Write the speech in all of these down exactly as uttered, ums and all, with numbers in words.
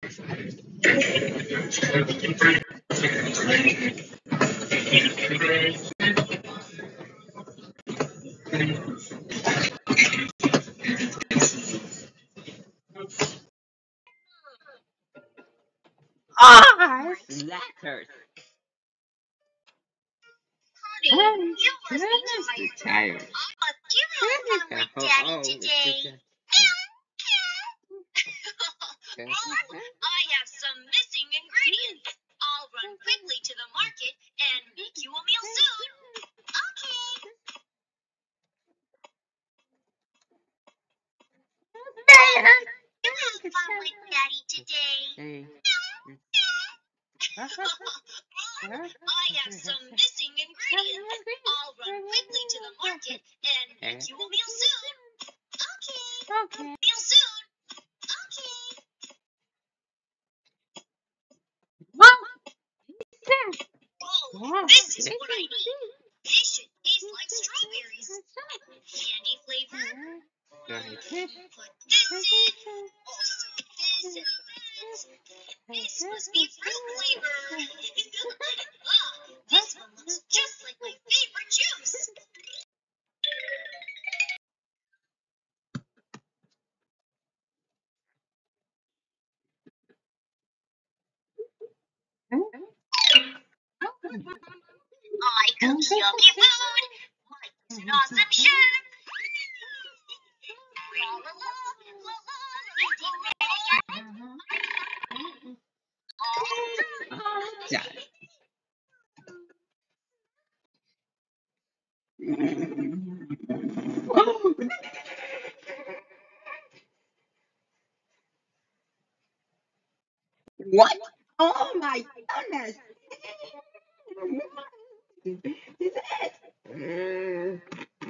Ah, letters. Honey, you must be tired. tired. But you have fun with Daddy today. I have some missing ingredients. I'll run quickly to the market and make you a meal soon. Okay. You have fun with Daddy today. I have some missing ingredients. I'll run quickly to the market and make you a meal soon. Okay. Okay. Meal soon. Okay. Oh, this is what I need. This should taste like strawberries. Candy flavor. Put this in. Also this and that. This must be fruit flavor. Ah, this one looks just like my favorite juice. I cook yummy food. Like an awesome chef. La la la, la la, is he ready yet? Yeah. What? Oh my goodness! Is it?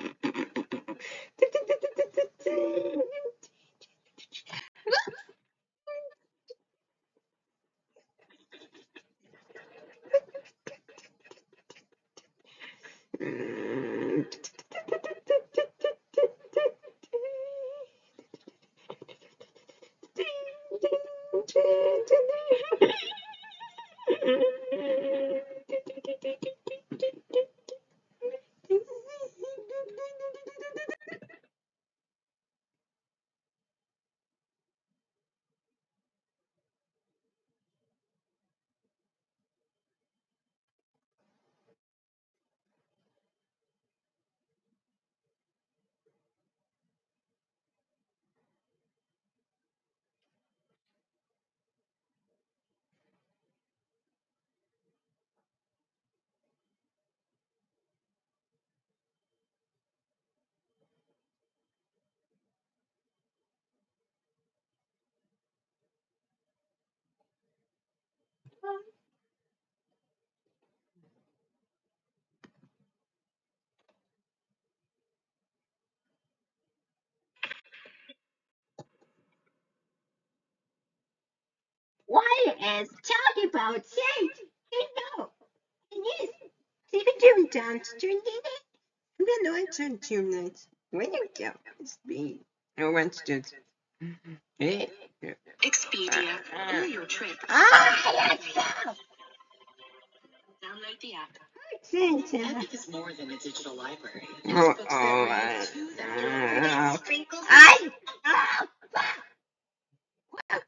Why is talking about change? You know, yes, you can do dance during the day. And then I turn two nights. When you go, it's me. I want to do it. Expedia. Or your trip. Ah, let's go. Download the app. Santa. Epic is more than a digital library. It's Oh, books oh, that I, read to them. uh, I, oh, fuck.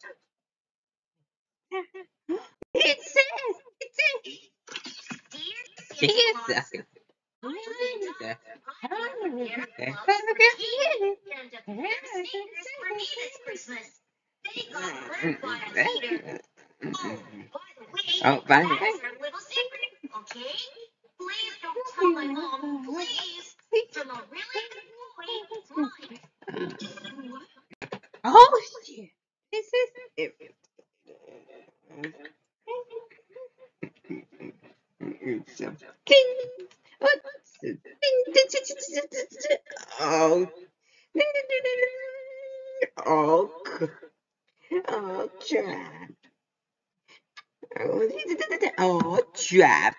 It says, it says, Jesus. Oh, by the way. Okay? Please don't tell my mom, please. From a really good boy, Mike. Oh, shit. This is it. It's a ding. What's the ding? Oh. Oh, oh, trap. Oh, trap.